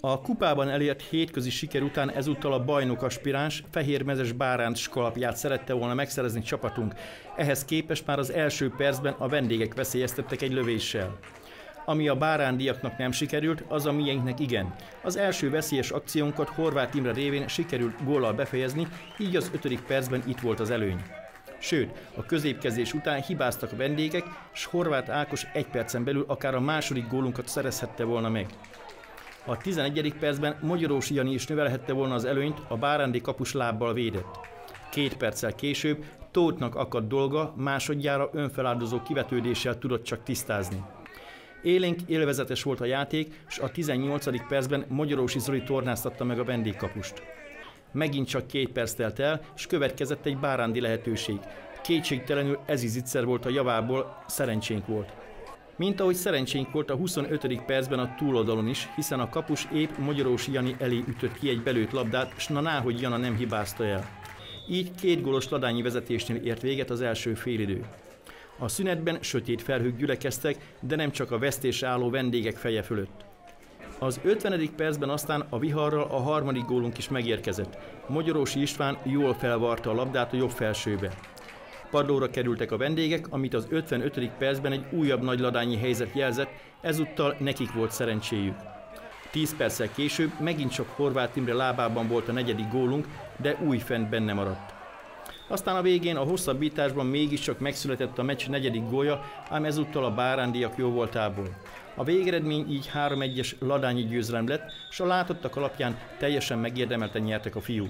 A kupában elért hétközi siker után ezúttal a bajnok aspiráns Fehérmezes Báránd skalapját szerette volna megszerezni csapatunk. Ehhez képest már az első percben a vendégek veszélyeztettek egy lövéssel. Ami a bárándiaknak nem sikerült, az a miénknek igen. Az első veszélyes akciónkat Horváth Imre révén sikerült góllal befejezni, így az 5. percben itt volt az előny. Sőt, a középkezdés után hibáztak a vendégek, s Horváth Ákos 1 percen belül akár a második gólunkat szerezhette volna meg. A 11. percben Magyarósi Jani is növelhette volna az előnyt, a bárándi kapus lábbal védett. 2 perccel később Tóthnak akadt dolga, másodjára önfeláldozó kivetődéssel tudott csak tisztázni. Élénk, élvezetes volt a játék, és a 18. percben Magyarósi Zoli tornáztatta meg a vendégkapust. Megint csak 2 perc telt el, és következett egy bárándi lehetőség. Kétségtelenül ez is zicser volt a javából, szerencsénk volt. Mint ahogy szerencsénk volt a 25. percben a túloldalon is, hiszen a kapus épp Magyarósi Jani elé ütött ki egy belőtt labdát, s na náhogy Jana nem hibázta el. Így 2 gólos ladányi vezetésnél ért véget az első félidő. A szünetben sötét felhők gyülekeztek, de nem csak a vesztésre álló vendégek feje fölött. Az 50. percben aztán a viharral a harmadik gólunk is megérkezett. Magyarósi István jól felvarta a labdát a jobb felsőbe. Padlóra kerültek a vendégek, amit az 55. percben egy újabb nagyladányi helyzet jelzett, ezúttal nekik volt szerencséjük. 10 perccel később megint csak Horváth Imre lábában volt a 4. gólunk, de újfent benne maradt. Aztán a végén a hosszabbításban mégiscsak megszületett a meccs 4. gólja, ám ezúttal a bárándiak jó voltából. A végeredmény így 3-1-es ladányi győzelem lett, s a látottak alapján teljesen megérdemelten nyertek a fiúk.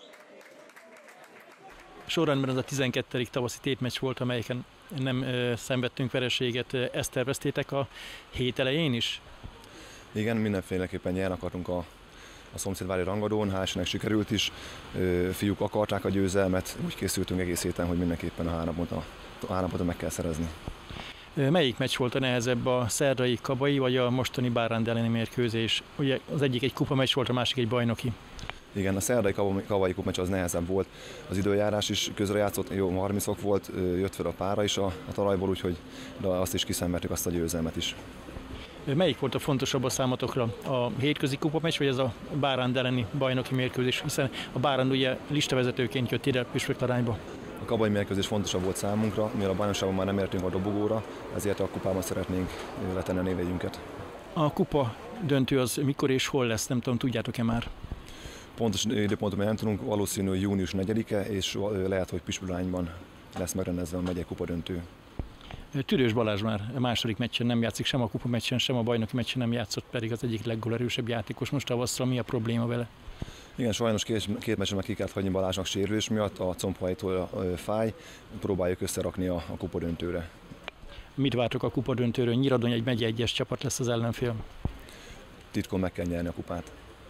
Sorrendben ez a 12. tavaszi tétmeccs volt, amelyeken nem szenvedtünk vereséget. Ezt terveztétek a hét elején is? Igen, mindenféleképpen nyerni akartunk a szomszédvári rangadón, hál' Istennek sikerült is. Fiúk akarták a győzelmet, úgy készültünk egész héten, hogy mindenképpen a 3 pontot meg kell szerezni. Melyik meccs volt a nehezebb, a szerdai Kabai vagy a mostani Báránd elleni mérkőzés? Ugye az egyik egy kupa meccs volt, a másik egy bajnoki. Igen, a szerdai Kabai kupameccs az nehezebb volt. Az időjárás is közrejátszott, jó 30 fok volt, jött fel a pára is a talajból, úgyhogy de azt is kiszenvedtük, azt a győzelmet is. Melyik volt a fontosabb a számotokra? A hétközi kupameccs, vagy ez a Báránd elleni bajnoki mérkőzés? Hiszen a Báránd ugye listavezetőként jött ide Püspökladányba. A kabai mérkőzés fontosabb volt számunkra, mivel a bajnokságban már nem értünk a dobogóra, ezért a kupában szeretnénk letenni a névjegyünket. A kupa döntő az mikor és hol lesz? Nem tudom, tudjátok-e már? Pontos időpontot nem tudunk, valószínű június 4-e, és lehet, hogy Püspökladányban lesz megrendezve a megyei kupa döntő. Tüdős Balázs már a második meccsen nem játszik, sem a kupa meccsen, sem a bajnoki meccsen nem játszott, pedig az egyik leggólerősebb játékos. Most tavasszal mi a probléma vele? Igen, sajnos két meccsen meg ki kellett hagyni Balázsnak sérülés miatt, a combhajtól fáj, próbáljuk összerakni a kupa döntőre. Mit vártok a kupa döntőről? Nyíradony egy megye 1-es csapat lesz az ellenfél. Titkon meg kell nyerni a kupát.